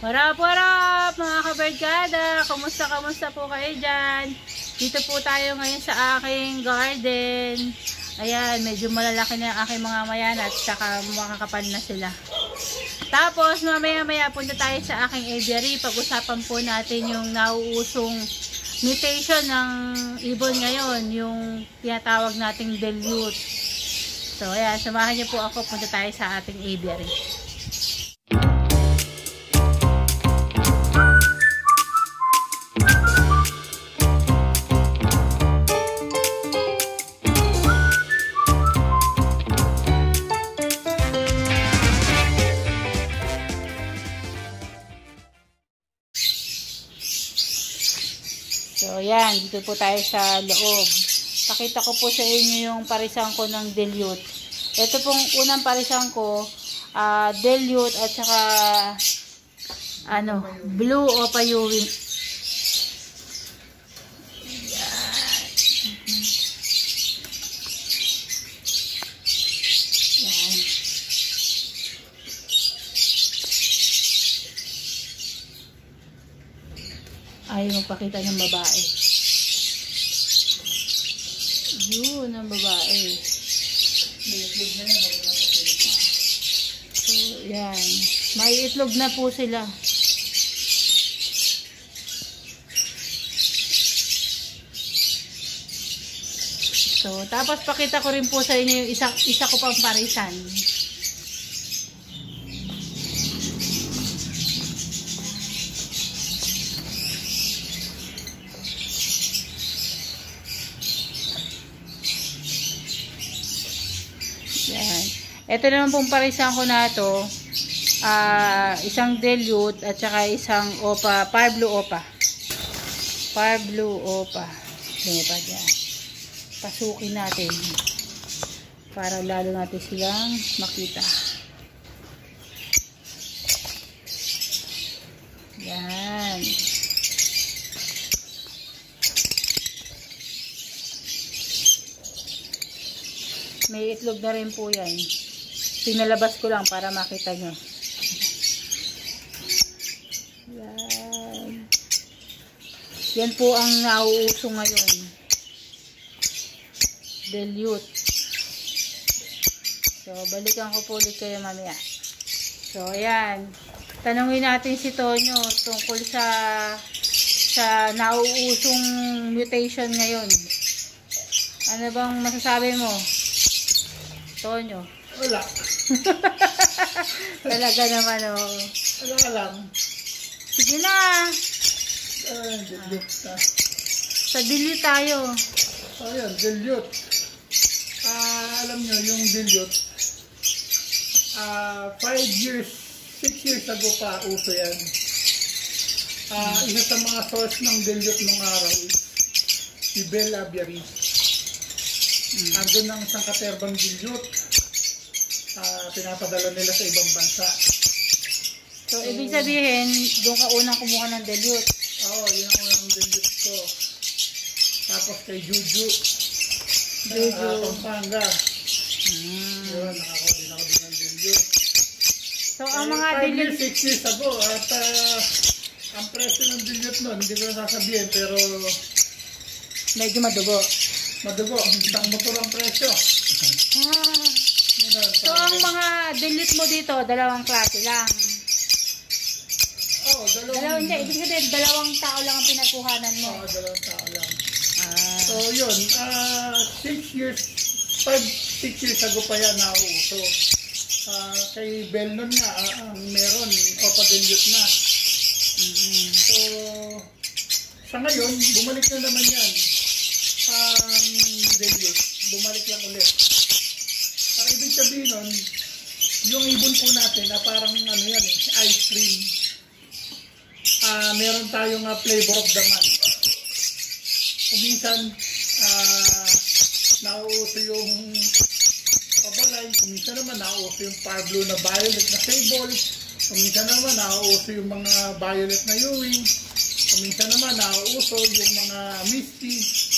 What up mga kabarkada? Kamusta po kayo dyan? Dito po tayo ngayon sa aking garden. Ayan, medyo malalaki na yung aking mga mayan at saka makakapal na sila. Tapos mamaya punta tayo sa aking aviary. Pag-usapan po natin yung nauusong mutation ng ibon ngayon, yung tinatawag nating dilute. So ayan, samahan niyo po ako, punta tayo sa ating aviary. So, yan. Dito po tayo sa loob. Pakita ko po sa inyo yung parisan ko ng dilute. Ito pong unang parisan ko, dilute at saka blue o payuwi. Yan. Ayaw magpakita ng babae. Yun ang babae. So, yan. May itlog na po sila. So, tapos pakita ko rin po sa inyo yung isa ko pang parisan. Yan. Ito naman pong parisan ko na to, isang dilute at saka isang opa, fire blue opa. Fire blue opa. Ganyan dyan. Pasukin natin para lalo natin silang makita. Yan. May itlog na rin po yan. Pinalabas ko lang para makita nyo. Yan. Yan po ang nauuso ngayon. Dilute. So, balikan ko po ulit kayo mamaya. So, ayan. Tanungin natin si Tonyo tungkol sa nauusong mutation ngayon. Ano bang masasabi mo, Tonyo? Wala. Talaga naman, oh. Wala ka lang. Sige na. Dilute na. Sa dilute tayo. Ayan, dilute. Alam nyo, yung dilute, 6 years ago pa, uso yan. Isa sa mga source ng dilute nung araw is si Bell Aviary. Andun ng isang katerbang dilute. Pinapadala nila sa ibang bansa. So, ibig sabihin, doon ka unang kumuha ng dilute. Oo, yun ang unang dilute ko. Tapos kay Juju. Pampanga. Yun, nakakuha din ako ng dilute. So, ang mga dilute... 6 years ago. At ang presyo ng dilute nun, hindi ko na sasabihin, pero... medyo madugo. Madugo. Isang motor ang presyo. So, ang mga dilute mo dito, dalawang klase lang. Oo, dalawang... Hindi, ibig sabihin, dalawang tao lang ang pinagkuhanan mo. Oo, dalawang tao lang. So, yun. 6 years ago pa yan nauuso. Kay Bell nun nga, meron, opa dilute na. So, sa ngayon, bumalik na naman yan. Dilute, bumalik lang ulit. Ang ibig sabihin nun, yung ibon po natin na parang yan ice cream. Meron tayong flavor of the month. Kuminsan, nauuso yung pabalay. Kuminsan naman, nauuso yung fire blue na violet na sable. Kuminsan naman, nauuso yung mga violet na ewing. Kuminsan naman, nauuso yung mga misty.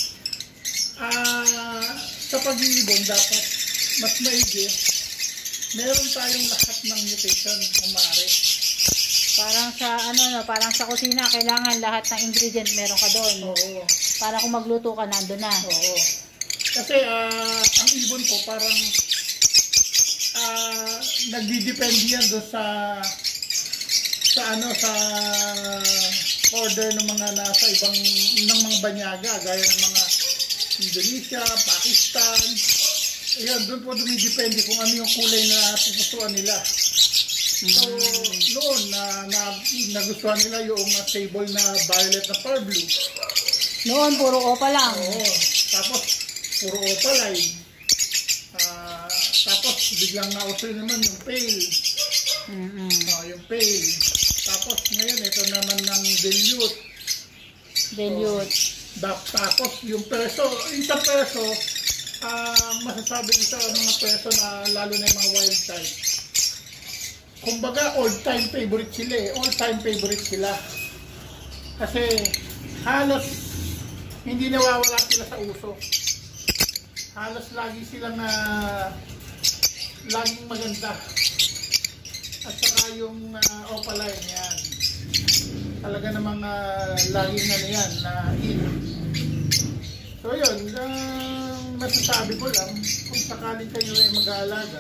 Sa pag-iibon, dapat mas maigi, meron tayong lahat ng mutation kung maaari Parang sa ano no, parang sa kusina kailangan lahat ng ingredient meron ka doon. Oo. Para kung magluto ka nandoon na. Oo. Kasi ang ibon po parang nagdidepende yan doon sa order ng mga nasa ibang ng mga banyaga gaya ng mga Indonesia, Pakistan. Ayan, doon po dumidepende kung ano yung kulay na pupusuan nila. So, noon nagustuhan nila yung sable na violet na pearl blue. Noon puro opa lang. Oo. Tapos puro opaline. Tapos biglang nauso naman yung pale. Yung pale. Tapos ngayon ito naman ng dilute. Tapos yung perso, isang perso, masasabi ko sa mga perso na lalo na yung mga wild type. Kumbaga all-time favorite sila eh. All-time favorite sila. Kasi halos hindi nawawala sila sa uso. Halos lagi silang laging maganda. At saka yung opaline yan. Talaga namang laging ano yan na in. So yun, masasabi ko lang kung sakaling kayo ay mag-aalaga.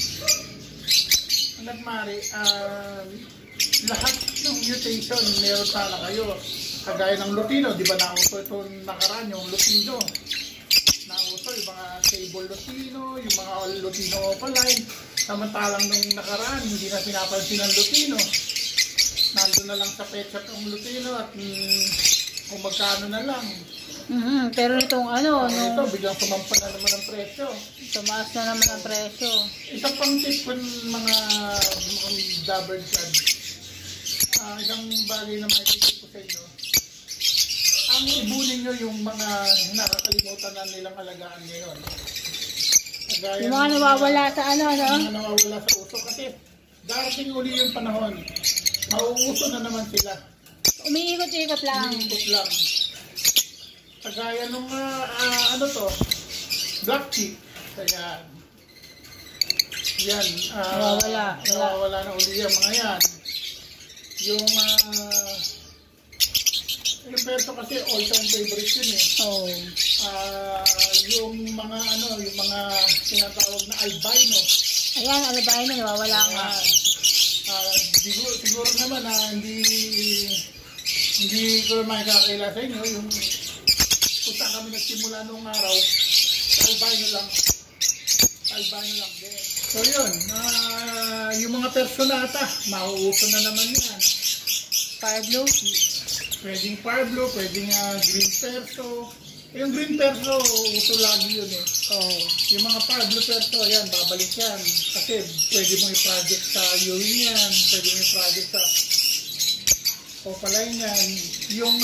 Nagmari, lahat ng mutation meron sana kayo. Kagaya ng Lutino, di ba nauso ito nakaraan yung Lutino. Nauso yung mga sable Lutino, yung mga Lutino opaline. Samantalang nung nakaraan, hindi na pinapansin ng Lutino. Nandun na lang sa pet shop ang Lutino at kung magkano na lang. Pero itong ano, ito, biglang sumampa na naman ang presyo. Tumaas na naman ang presyo. Isang pang tip kung mga double clad. Isang bagay na makikita ko sa inyo. Ang ibunin nyo yung mga nakakalimutan na nilang alagaan ngayon. Yung mga nawawala sa ano? Yung mga nawawala sa uso. Kasi darating uli yung panahon. Mauuso na naman sila. Umiikot-ikot lang. Umiikot lang. Kagaya nung black tea. Kaya yan. Nawawala na uli yung mga yan. Yung perso kasi all-time favorite yun eh. Yung mga tinatawag na albino. Ayan, albino, nawawala nga. Siguro naman hindi ko naman kakila sa inyo yung kung saan kami nagsimula nung araw, albino lang din. So yun, yung mga personata, mauuso na naman yan. Fire blue? Pwedeng fire blue, pwedeng green perso. Yung green perso, uso lagi yun eh. Yung mga fire blue perso, yan, babalik yan. Kasi pwede mong i-project sa urine yan, pwede mong i-project sa opaline yan. Yung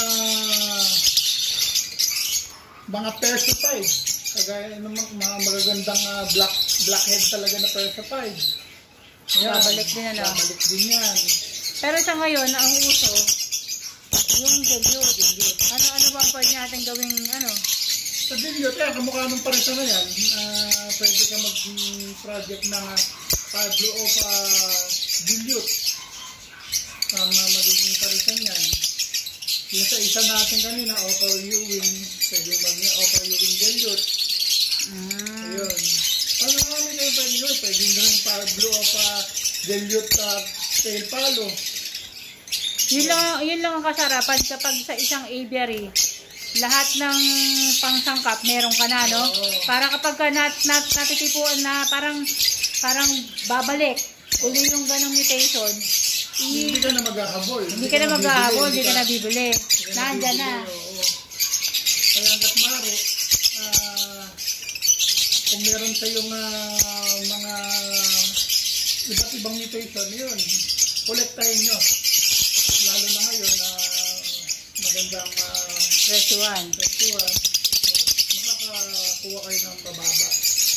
mga perso 5, kagaya ng mga magagandang blackhead talaga na perso 5. Babalik din ano? Babalik din yan. Pero sa ngayon, ang uso, yung dilute. Ano ba ang pwede natin gawing ano? Sa dilute, kamukha nung paresa na yan, pwede ka mag-project ng Pablo o dilute. Ang magiging paresa niyan. Yung sa isa natin kanina, Opa-Ewing, pwede mag-Opa-Ewing dilute. Ayun. Ano kami kayo pwede yun? Pwede rin Pablo o dilute tail palo. Yun lang ang kasarapan kapag sa isang aviary, lahat ng pangsangkap meron ka na, no? Para kapag ka natitipuan na parang babalik uli yung ganong mutation, hindi ka na maghahabol. Hindi ka na bibili. Nandyan na. Kaya hanggat maaari, kung meron kayong mga iba't ibang mutation, yun, kolektahin nyo. Lalo na ngayon, magandang Presyuan. Makakakuha kayo ng pababa.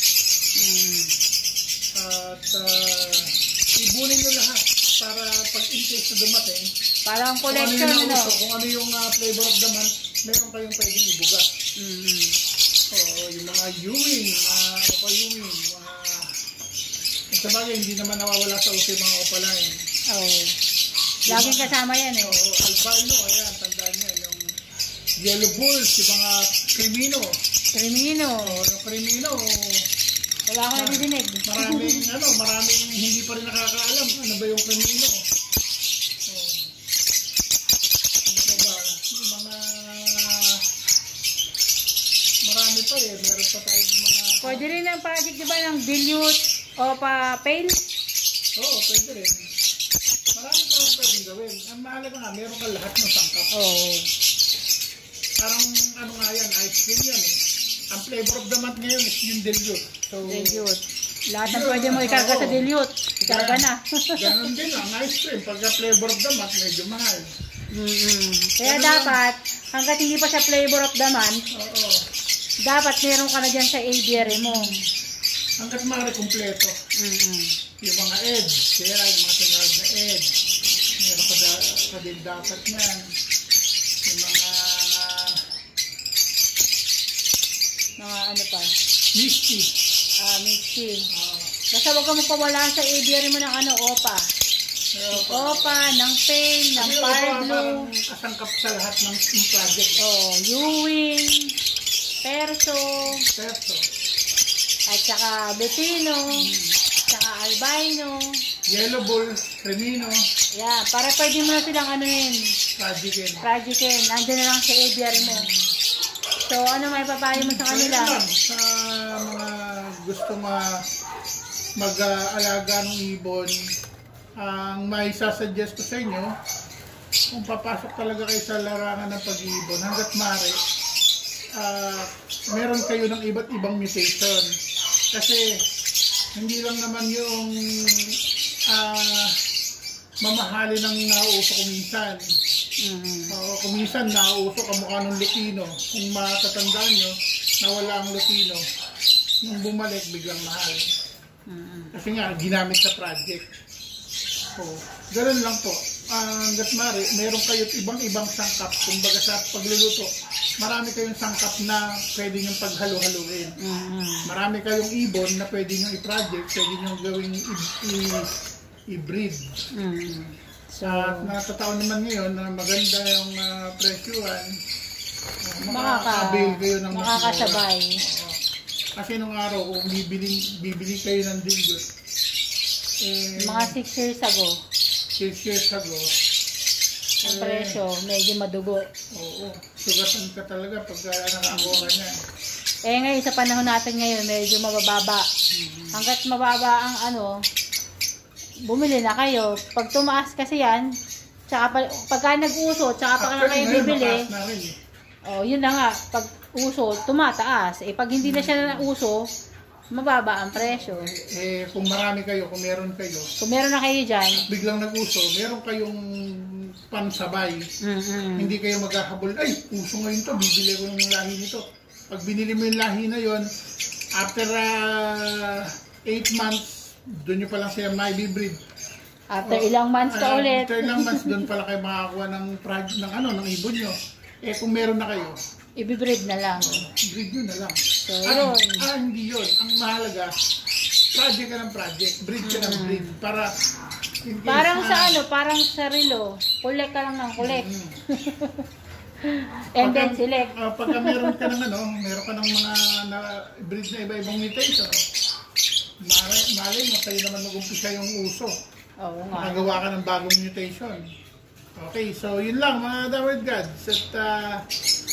At ibunin nyo lahat para pag in case na dumating, Parang collection, kung ano yung flavor of the month, meron kayong pwedeng ibuga. Yung mga Ewing, Opa-Ewing, sabagay, hindi naman nawawala sa uso yung mga opaline. Laging kasama yan eh. Oo, albino, ayan, tandaan niya, yung yellow bulls, yung mga crimino. Crimino. Yung crimino, Wala akong nadidinig. maraming hindi pa rin nakakaalam ano ba yung crimino. Ano pa ba? Yung mga marami pa eh, meron pa tayong mga... Pwede rin ang project, di ba, ng dilute o pa-pale? Oo, pwede rin. Marami pa rin pwedeng gawin. Ang mahalaga nga, meron ka lahat ng sangkap. Oo. Parang ano nga yan, ice cream yan eh. Ang flavor of the month ngayon is yung dilute. So, Dilute. Lahat ng pwede mo ikarga sa dilute. Ikarga na. Ganon din ang ice cream. Pagka flavor of the month, medyo mahal. Kaya Ganun dapat, hanggat hindi pa siya flavor of the month, Oo. dapat meron ka na dyan sa aviary mo. Hanggat maaari kumpleto. Yung mga eggs, kaya yung mga tinawag na eggs. Meron ka din dapat yan. Yung mga Ano pa? misty. Misty. Basta huwag ka magpawala sa aviary mo ng OPA. OPA, ng pain, ng Parblue. Kasangkap sa lahat ng project. Ewing, Perso, at saka Betino, saka Albino. Yellow bull, cremino, Yeah, para pwede mo na silang tragic. Nandiyan na lang sa aviary mo. So, ano may papayo mo sa kanila? Sa mga gusto mag-alaga ng ibon, ang may sasuggest ko sa inyo, kung papasok talaga kayo sa larangan ng pag-iibon, hanggat maaari, meron kayo ng iba't ibang mutation. Kasi, hindi lang naman yung mamahali ng nauuso kuminsan. Kuminsan nauuso kamukha ng Lutino. Kung matatandaan nyo, nawala ang Lutino. Nung bumalik, biglang mahal. Kasi nga, ginamit sa project. Ganun lang po. Hanggat maaari, meron kayo ibang sangkap. Kumbaga sa pagluluto, marami kayong sangkap na pwede nyo paghalo-haluin. Marami kayong ibon na pwede nyo i-project, pwede nyo gawing i-breed. At nakataon naman ngayon na maganda yung presyuhan, makaka-avail kayo ng makakasabay. Kasi nung araw, kung bibili kayo ng dilute, mga 6 years ago, 6 years ago, ang presyo, medyo madugo. Oo, sugatan ka talaga pagka nakakuha ka niya. Ngayon, sa panahon natin ngayon, medyo mabababa. Hanggat mababa ang bumili na kayo. Pag tumaas kasi yan, tsaka pagka nag-uso, tsaka pa kayo bibili, yun na nga, pag uso, tumataas. Pag hindi na siya na uso, mababa ang presyo. Kung marami kayo, kung meron kayo, kung meron na kayo dyan, biglang nag-uso, meron kayong pansabay. Hindi kayo maghahabol, ay, uso ngayon to, bibili ko ng lahi nito. Pag binili mo yung lahi na yon, after 8 months, doon nyo pa lang siya may breed. After ilang months ka ulit. After ilang months, doon pala kayo makakuha ng ibon nyo. Kung meron na kayo, i-breed na lang. Breed nyo na lang. So, yun. Hindi yun. Ang mahalaga, project ka ng project, breed ka ng breed. Parang parang sa relo, collect ka lang ng collect. And then select. Pagka meron ka ng meron ka ng mga breed na iba-ibang mutation, malay mo, sa'yo naman mag-umpisa yung uso. Oo nga. Nakagawa ka ng bagong mutation. Okay, so yun lang mga Dawid Gods. At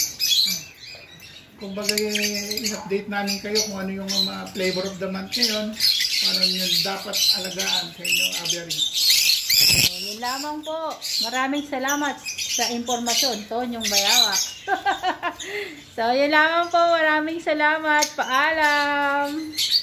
kumbaga in-update namin kayo kung ano yung mga flavor of the month ngayon, ano yung dapat alagaan sa inyong aviary. So, yun lamang po. Maraming salamat sa impormasyon. Tonyong Bayawak. So, yun lamang po. Maraming salamat. Paalam.